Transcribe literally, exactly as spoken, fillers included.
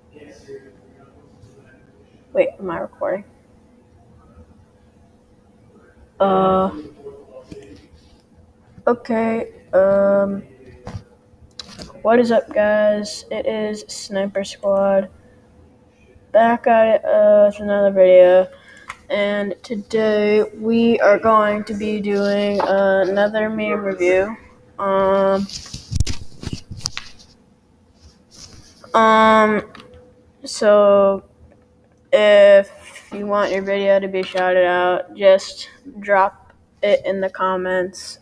Wait, am I recording? Uh, okay, um, what is up, guys? It is Sniper Squad, back at it, uh, with another video, and today we are going to be doing uh, another meme review. Um, um, so if you want your video to be shouted out, just drop it in the comments.